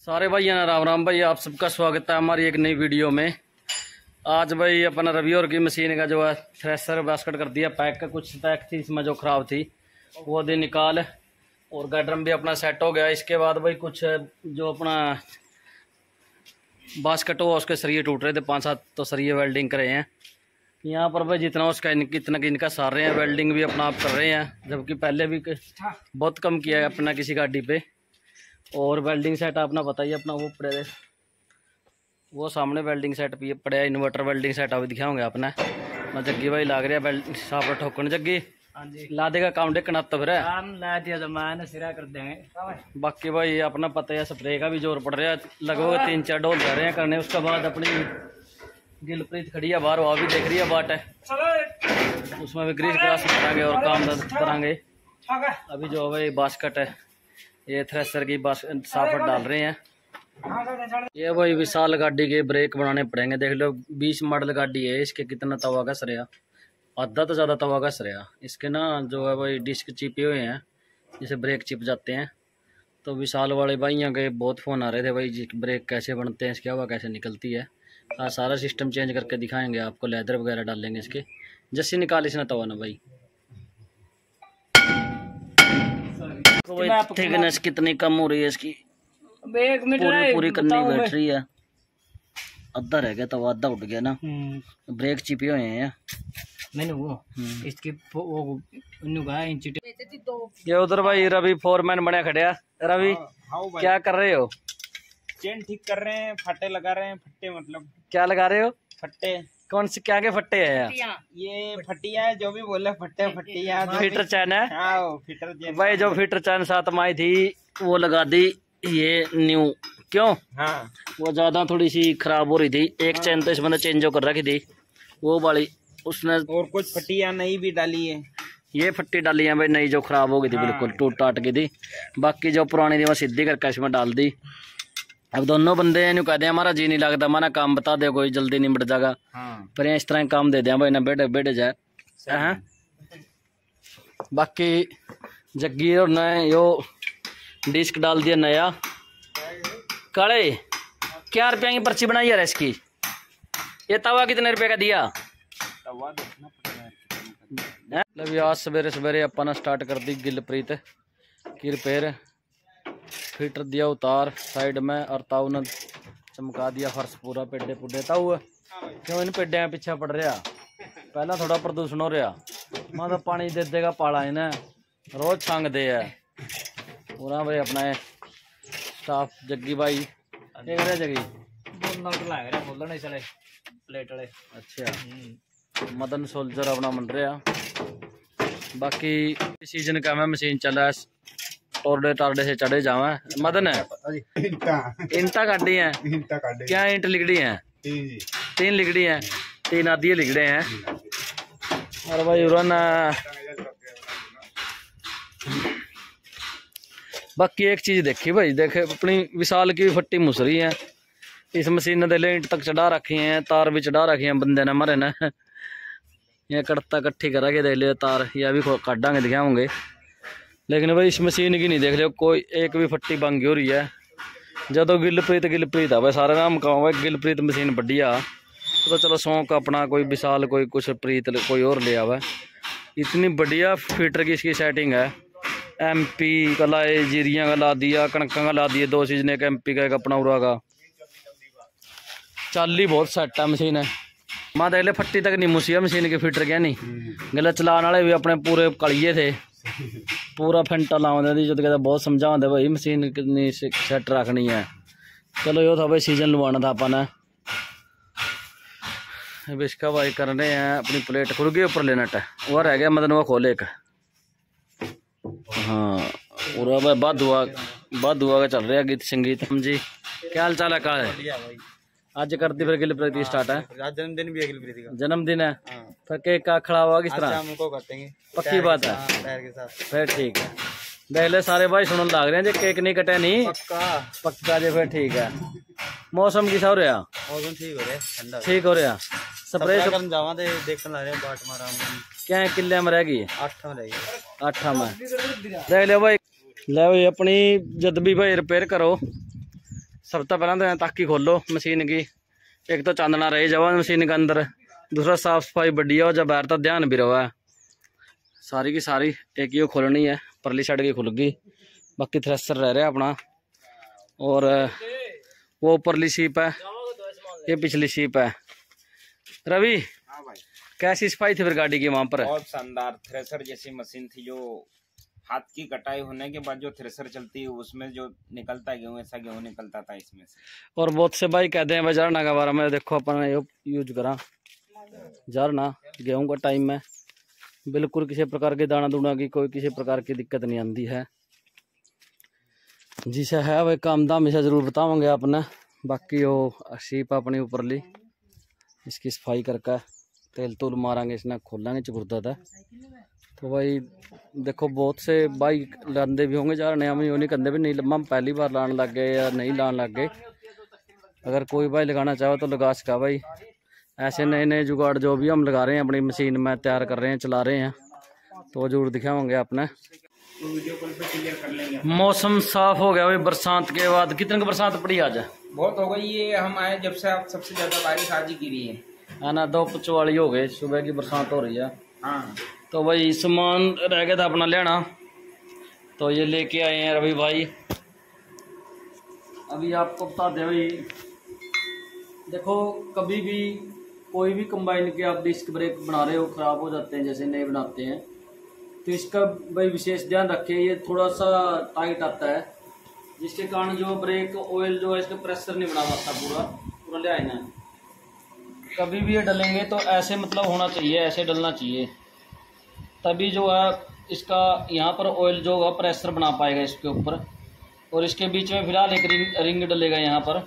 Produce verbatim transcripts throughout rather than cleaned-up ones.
सारे भाई ना राम राम भाई, आप सबका स्वागत है हमारी एक नई वीडियो में। आज भाई अपना रवि और की मशीन का जो है थ्रेसर बास्केट कर दिया पैक का, कुछ पैक थी इसमें जो ख़राब थी वो दिन निकाल, और गैड्रम भी अपना सेट हो गया। इसके बाद भाई कुछ जो अपना बास्केट हुआ उसके सरिये टूट रहे थे, पाँच सात तो सरिये वेल्डिंग करे हैं यहाँ पर भाई। जितना उसका इतना इनका सार रहे हैं, वेल्डिंग भी अपना आप कर रहे हैं, जबकि पहले भी बहुत कम किया है अपना किसी गाड़ी पे। और वेल्डिंग सेट अपना बताइए अपना वो पड़े वो सामने वेल्डिंग सेट भी पड़े, इन्वर्टर वेल्डिंग सेट अभी दिखाओगे आपने ना। जग्गी भाई लाग रहा है साफ ठोकन, जग्गी ला देगा काम देखना तो फिर ला दिया जमा सिरा कर देंगे। बाकी भाई अपना पता है स्प्रे का भी जोर पड़ रहा है, लगभग तीन चार डोल जा रहे हैं करने। उसके बाद अपनी गिलप्रीत खड़ी है बाहर, वो भी देख रही है बाट है, उसमें भी ग्रीस ग्रास करेंगे और काम करेंगे। अभी जो भाई बास्केट है ये थ्रेसर की बस साफट डाल रहे हैं। ये भाई विशाल गाड़ी के ब्रेक बनाने पड़ेंगे। देख लो बीस मॉडल गाड़ी है, इसके कितना तवा घस रहा, आधा तो ज़्यादा तवा घस रहा। इसके ना जो है भाई डिस्क चिपे हुए हैं, जैसे ब्रेक चिप जाते हैं। तो विशाल वाले भाइयों के बहुत फ़ोन आ रहे थे भाई ब्रेक कैसे बनते हैं, इसकी हवा कैसे निकलती है। आज सारा सिस्टम चेंज करके दिखाएंगे आपको, लेदर वगैरह डालेंगे इसके। जैसे निकाल इसने तवा ना भाई, तो भाई थिकनेस कितनी कम हो रही है इसकी, एक पूरी पूरी करनी बैठ रही है। अद्धा रह गया तो आधा उठ गया ना, ब्रेक चिपे हुए हैं मैंने वो इसकी वो ये उधर भाई रवि फोरमैन बने खड़े हैं। रवि क्या कर रहे हो? चेन ठीक कर रहे हैं, फट्टे लगा रहे हैं। फट्टे मतलब क्या लगा रहे हो? फट्टे। कौन से क्या के फट्टे है यार? ये फट्टिया है, जो भी बोले फट्टे फट्टिया। फीटर चैन है फीटर चैन भाई, जो फीटर चैन साथ में आई थी वो लगा दी ये न्यू। क्यों? हाँ वो ज्यादा थोड़ी सी खराब हो रही थी, एक हाँ। चैन तो इसमें चेंज कर रखी थी वो वाली उसने, और कुछ फट्टिया नई भी डाली है। ये फट्टी डाली है भाई नई, जो खराब हो गई थी हाँ। बिल्कुल टूट टाट गई थी। बाकी जो पुरानी थी वो सीधी करके इसमें डाल दी। अब दोनों बंदे इन कहते हैं हमारा जी नहीं लगता, हमारा काम बता दे कोई जल्दी निपट जाएगा हाँ। पर इस तरह काम दे दिया भाई ना, बेटे बेटे जाए हाँ। बाकी जग्गी और नए यो डिस्क डाल दिया नया। काले क्या रुपया की पर्ची बनाई यार इसकी? ये तवा कितने रुपए का दिया? अभी आज सवेरे सवेरे अपन स्टार्ट कर दी गिलप्रीत की रिपेयर। फीटर दिया उतार साइड में, और ताऊ ने चमका दिया फर्श पूरा। पेडे पुडे ताऊ क्यों इन पेडे पीछे पड़ रहा? पहला थोड़ा प्रदूषण हो रहा, मैं तो पानी दे देगा पाला इन्हें रोज छांग दे है पूरा भाई। अपना स्टाफ जग्गी भाई जगी प्लेट वाले अच्छा मदन सोल्जर अपना मन रहा। बाकी सीजन का मैं मशीन चल रहा है, टोरडे टारडे से चढ़े जावा मदन है। इंटा काटी है क्या? इंट लिगड़ी है तीन लिगड़ी है, तीन आधी लिगड़े हैं। और भाई उरन बाकी एक चीज देखी भाई, देखे अपनी विशाल की फट्टी मुसरी है। इस मशीन ने ले इंट तक चढ़ा रखी है, तार भी चढ़ा रखी है बंदे ने मरे ने। ये कड़ता इकट्ठी करा के देख लियो तार, या भी काटांगे दिखाओगे। लेकिन भाई इस मशीन की नहीं देख लियो कोई एक भी फट्टी बंगी हो रही है। जदों गिलप्रीत गिलप्रीत है भाई, सारे नाम कहूँ भाई गिलप्रीत मशीन बढ़िया। तो चलो शौक अपना कोई विशाल कोई कुछ प्रीत कोई और ले आवा। इतनी बढ़िया फीटर की इसकी सेटिंग है। एम पी का लाए, जीरियाँ का ला दिया, कणका का ला दिए, दो सीजन एक एम पी का एक अपना उड़ा का। चाली बहुत सेट है मशीन है। मैं देख ले फट्टी तक नहीं मुसी है मशीन के फीटर क्या नहीं। गले चलाने वाले भी अपने पूरे कलिए थे, पूरा फेंटा लाने जो कहते बहुत समझाते भाई मशीन कितनी सेट रखनी है। चलो यो था भाई सीजन लुवाना था अपन। इसका भाई कर रहे हैं अपनी प्लेट खुल गई ऊपर लेना है, वो रह गया मदन वो खोले एक हाँ। पूरा भाई बाद दुआ बाद दुआ का चल रहा है गीत संगीत। हम जी क्या हाल चाल है? का है आज करती फिर गिलप्रीत की स्टार्ट है? आज जन्मदिन भी है गिलप्रीत का। जन्मदिन है फिर केक का खड़ा हुआ किस तरह? हमको काटेंगे पक्की बात है के साथ। फिर ठीक है देख ले सारे भाई सुनने लग रहे हैं जी, केक नहीं कटे नहीं पक्का पक्का जी। फिर ठीक है। मौसम किसा हो रहा? मौसम ठीक हो रहा है, ठंडा ठीक हो रहा। स्प्रे करन जावा ते देखन ला रहे बाट मारा क्या किले में रह गई? आठ में रह गई। आठ में देख ले भाई। ले भाई अपनी जद भी भाई रिपेयर करो सब तो पहले तो ताकि खोलो मशीन की, एक तो चांदना रहे जावा मशीन के अंदर, दूसरा साफ सफाई बढ़िया हो, जब बाहर तो ध्यान भी रहा है। सारी की सारी एक ही खोलनी है, परली साइड की खुल गई, बाकी थ्रेसर रह रहा है अपना। और वो ऊपरली शीप है, ये पिछली शीप है। रवि हाँ भाई, कैसी सफाई थी फिर गाड़ी की वहां पर? बहुत शानदार थ्रेसर जैसी मशीन थी, जो हाथ की कटाई होने के बाद जो थ्रेसर चलती है उसमें जो निकलता है गेहूं, ऐसा गेहूं निकलता था इसमें से। और बहुत से भाई कहते हैं जरना के बारे में, देखो अपन यूज करा जरना गेहूं का टाइम में बिल्कुल किसी प्रकार के दाना दूना की कोई किसी प्रकार की दिक्कत नहीं आती है। जिसे है वही काम दाम इसे जरूर बताओगे आपने। बाकी वो शीप अपनी ऊपरली, इसकी सफाई करके तेल तूल मारेंगे, इसने खोलेंगे चबुरदा था। तो भाई देखो बहुत से भाई लाते भी होंगे जार, हम यूँ नहीं करते भी नहीं, हम पहली बार लाने लग गए या नहीं लाने लग गए। अगर कोई भाई लगाना चाहो तो लगा सका भाई। ऐसे नए नए जुगाड़ जो भी हम लगा रहे हैं अपनी मशीन में, तैयार कर रहे हैं, चला रहे हैं, तो जरूर दिखाओगे आपने। तो वीडियो कॉल पे क्लियर कर लेंगे। मौसम साफ हो गया भाई बरसात के बाद। कितने की बरसात पड़ी आज? बहुत हो गई ये, हम आए जब से आप सबसे ज्यादा बारिश आज ही गिरी है। है ना, दो पचवाली हो गए, सुबह की बरसात हो रही है। हाँ, तो भाई सामान रह गया था अपना लेना, तो ये लेके आए हैं रवि भाई। अभी आपको बता दें भाई, देखो कभी भी कोई भी कंबाइन के आप डिस्क ब्रेक बना रहे हो, ख़राब हो जाते हैं जैसे नए बनाते हैं, तो इसका भाई विशेष ध्यान रखें। ये थोड़ा सा टाइट आता है, जिसके कारण जो ब्रेक ऑयल जो है इसका प्रेशर नहीं बना पाता पूरा पूरा ले आना है। कभी भी ये डलेंगे तो ऐसे मतलब होना चाहिए, ऐसे डलना चाहिए, तभी जो है इसका यहाँ पर ऑयल जो है प्रेशर बना पाएगा इसके ऊपर। और इसके बीच में फिलहाल एक रिंग रिंग डलेगा यहाँ पर,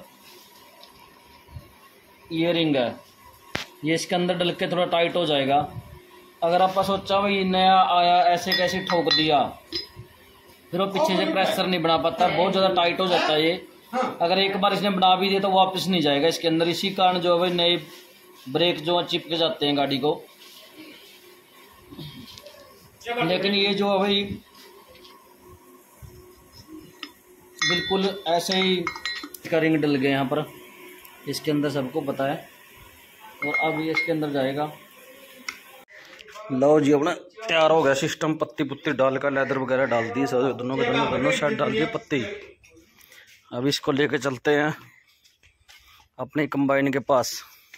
ये रिंग है, ये इसके अंदर डल के थोड़ा टाइट हो जाएगा। अगर आप सोचा भाई नया आया ऐसे कैसे ठोक दिया, फिर वो पीछे से प्रेशर नहीं बना पाता, बहुत ज़्यादा टाइट हो जाता है ये। अगर एक बार इसने बना भी दिया तो वापस नहीं जाएगा इसके अंदर। इसी कारण जो है भाई नए ब्रेक जो है चिपके जाते हैं गाड़ी को। लेकिन ये जो है भाई बिल्कुल ऐसे ही इसका रिंग डल गया यहाँ पर, इसके अंदर सबको पता है। और अब ये इसके अंदर जाएगा। लो जी अपना तैयार हो गया सिस्टम, पत्ती पुत्ती डाल कर लेदर वगैरह डाल दी, सब दोनों के दोनों दोनों साइड डाल दिए पत्ती। अब इसको लेके चलते हैं अपनी कंबाइन के पास।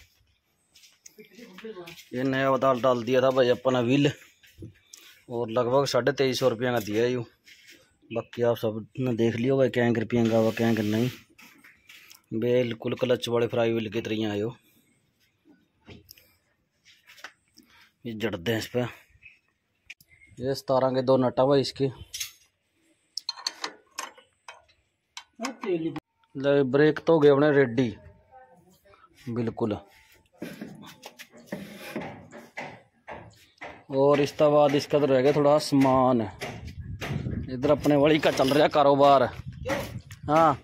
ये नया बदाल डाल दिया था भाई अपना व्हील, और लगभग साढ़े तेईस सौ रुपये का दिया है यूँ। बाकी आप सब ने देख लियो भाई क्या रुपये का हुआ क्या नहीं। बिल्कुल क्लच वाले फ्राई व्हील की तरह आयो, ये जड़ते हैं इस पर। ये सतारह के दो नटा भाई इसकी। ले ब्रेक तो हो गए अपने रेडी बिल्कुल। और इसके बाद इसका तो रह गया थोड़ा सामान, इधर अपने वड़ी का चल रहा कारोबार। हाँ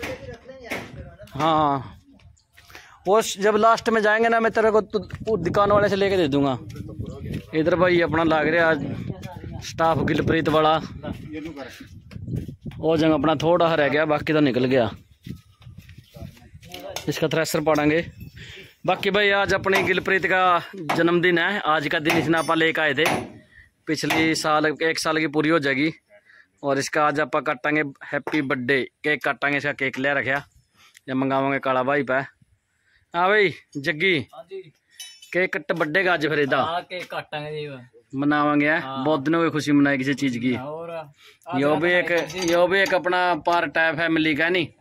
हाँ, वो जब लास्ट में जाएंगे ना मैं तेरे को तो दुकान वाले से लेके दे दूंगा। इधर भाई अपना लाग रहा आज स्टाफ गिलप्रीत वाला, वो जगह अपना थोड़ा रह गया, बाकी तो निकल गया। इसका थ्रेसर पाड़ेंगे। बाकी भाई आज अपनी गिलप्रीत का जन्मदिन है, आज का दिन इसने आप लेके आए थे, पिछली साल एक साल की पूरी हो जाएगी। और इसका आज आप काटांगे हैप्पी बर्थडे केक काटांगे। इसका केक ले रखा या मंगावांगे काला भाई पे। हाँ भाई जग्गी केक कट बर्थडे का आज फिर इदा केक काटांगे मनावांगे। बहुत दिनों की खुशी मनाई किसी चीज की। यो भी एक यो भी एक अपना पार्ट है फैमिली का, नहीं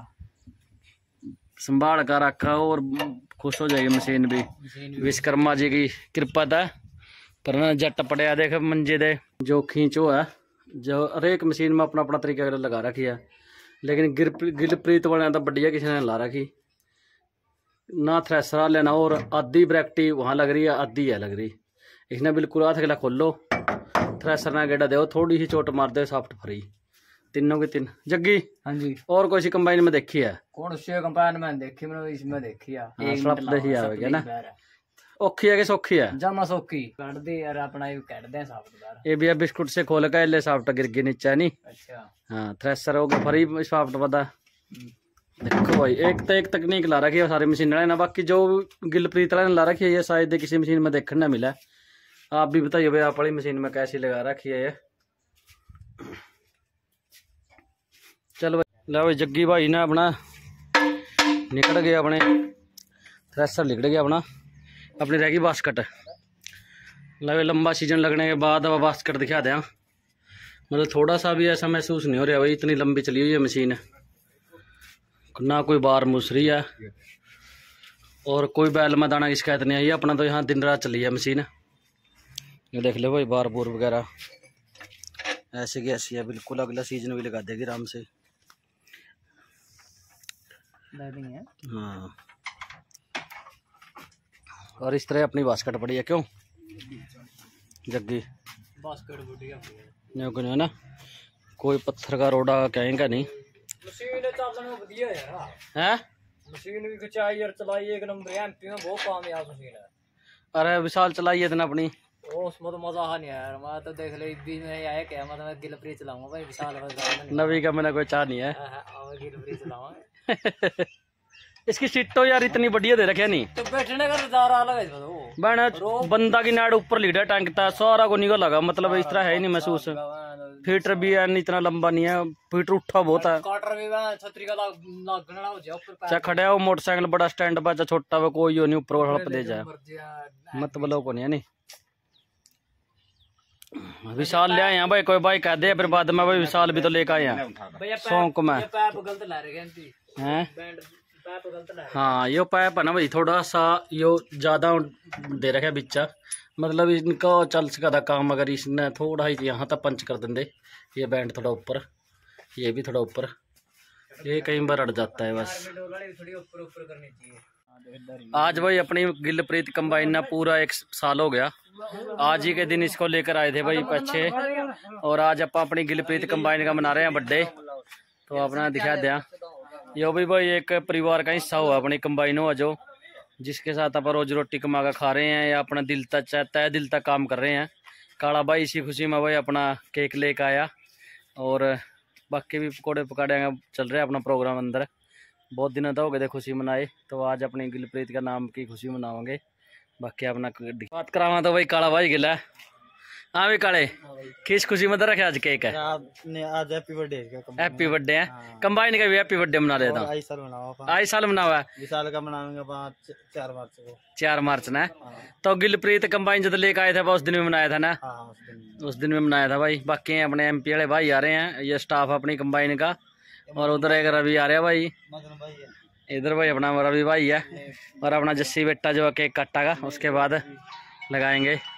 संभाल कर रखा और खुश हो जाएगी मशीन भी। विश्वकर्मा जी की कृपा था। पर ना जट पड़िया देख मंजे दे जो खींचो है, जो हर एक मशीन में अपना अपना तरीका लगा रखी है। लेकिन गिर गिलप्रीत वाले तो बढ़िया किसी ने ला रखी ना, थ्रेसर लेना। और आधी ब्रैक्टी वहाँ लग रही है, आधी है लग रही। इसने बिल्कुल हाथ अगला खोलो, थ्रेसर ना गेड़ा दो, थोड़ी सी चोट मार दे, सॉफ्ट फ्री तीनों की तीन। जग्गी हाँ जी, और कोई सी कंबाइन में देखी है? कौन सी कंबाइन में देखी? मैंने इसमें देखी है। हाँ, स्लप देखी आवेगी ना। औखी है कि सौखी है? जमा सौखी काट दी यार, अपना ये काट दे सॉफ्ट बार। ये भी बिस्कुट से खोल के ले सॉफ्ट गिर गई नीचे नहीं। अच्छा हाँ, थ्रेसर हो गया फ्री सॉफ्ट पता। देखो भाई एक तो एक तकनीक ला रखी है सारी मशीन वाले ना, बाकी जो गिलप्रीत वाले ने ला रखी है ये शायद किसी मशीन में देखने ना मिला। आप भी बताइए भाई आप वाली मशीन में कैसी लगा रखी है ये। चलो भाई लो भाई जग्गी भाई ने अपना निकल गया, अपने थ्रेसर निकल गया अपना, अपनी रह गई बास्कट। लो लंबा सीजन लगने के बाद अब बास्कट दिखा दें, मतलब थोड़ा सा भी ऐसा महसूस नहीं हो रहा भाई, इतनी लंबी चली हुई है मशीन, ना कोई बार मुस रही है और कोई बैल में दाना की शिकायत नहीं आई है। अपना तो यहाँ दिन रात चली है मशीन। ये देख लो भाई बार बोर वगैरह ऐसे की ऐसी है बिल्कुल, अगला सीजन भी लगा देगी आराम से। हाँ और इस तरह अपनी बास्कट पड़ी है, क्यों जग्गी बास्कट बढ़िया है ना, कोई पत्थर का रोड़ा कहेंगे नहीं। मशीन चलने में बढ़िया यार हैं, मशीन भी खचाई और चलाई एक नंबर है, एमपी में बहुत कामयाब मशीन है। अरे विशाल चलाई है अपनी, ओ उसमें तो मजा आ नहीं यार, मैं तो देख ले भी में आया क्या, मतलब मैं गिलप्री चलाऊंगा भाई विशाल नवी का मैंने कोई चाह नहीं है। गिलप्री चलाऊंगा। इसकी सीट तो यार इतनी बढ़िया दे रखे नहीं, तो बैठने का नजारा अलग है तो बहन बंदा की नाड़ ऊपर लीडा टैंक था सारा को निकल लगा, मतलब इस तरह है ही नहीं महसूस। फीटर भी है इतना लंबा नहीं है, फीटर उठा बहुत है। काटर भी छतरी का लगना हो जाए ऊपर, चाहे खड़ा हो मोटरसाइकिल बड़ा स्टैंड पर, चाहे छोटा हो कोई हो नहीं, ऊपर हड़प दे जाए मतलब को नहीं है। नहीं विशाल ले आए हैं भाई, कोई भाई कह दे फिर बाद में भाई विशाल भी तो लेकर आए हैं शौक में हैं। हाँ यो पाइप है ना भाई थोड़ा सा यो ज्यादा दे रखा है बिच्चा, मतलब इनका चल सका था काम अगर इसने थोड़ा ही यहाँ तक पंच कर देंगे। ये बैंड थोड़ा ऊपर, ये भी थोड़ा ऊपर, ये कई बार अड़ जाता है बस। आज भाई अपनी गिलप्रीत कंबाइन ना पूरा एक साल हो गया, आज ही के दिन इसको लेकर आए थे भाई पीछे, और आज आप अपनी गिलप्रीत कंबाइन का मना रहे हैं बर्थडे, तो अपना दिखा दिया। यो भी भाई एक परिवार का हिस्सा हुआ अपनी कंबाइन हुआ जो, जिसके साथ आप रोजी रोटी कमा कर खा रहे हैं या अपना दिल तक तय दिल तक काम कर रहे हैं। काला भाई इसी खुशी में भाई अपना केक लेकर आया, और बाकी भी पकौड़े पकाड़े चल रहे हैं अपना प्रोग्राम अंदर। बहुत दिनों तक हो गए थे खुशी मनाए, तो आज अपनी गिलप्रीत का नाम की खुशी मनाओगे। बाकी अपना बात करावा तो भाई काला भाई गिला। हाँ भी काले किस खुशी में रखे आज केक है? आज हैप्पी बर्थडे हैप्पी बर्थडे है, कंबाइन का भी हैप्पी बर्थडे मना लेता हूँ। आई साल मनावा है, विशाल का मनाएंगे चार मार्च को। चार मार्च ना, तो गिलप्रीत कंबाइन जब लेकर आए थे उस दिन में मनाया था ना, उस दिन में मनाया था भाई। बाकी अपने एमपी वाले भाई आ रहे हैं, ये स्टाफ अपनी कंबाइन का, और उधर एक रवि आ रहा है भाई, इधर भाई अपना रवि भाई है, और अपना जस्सी बेटा जो केक काटेगा उसके बाद लगाएंगे।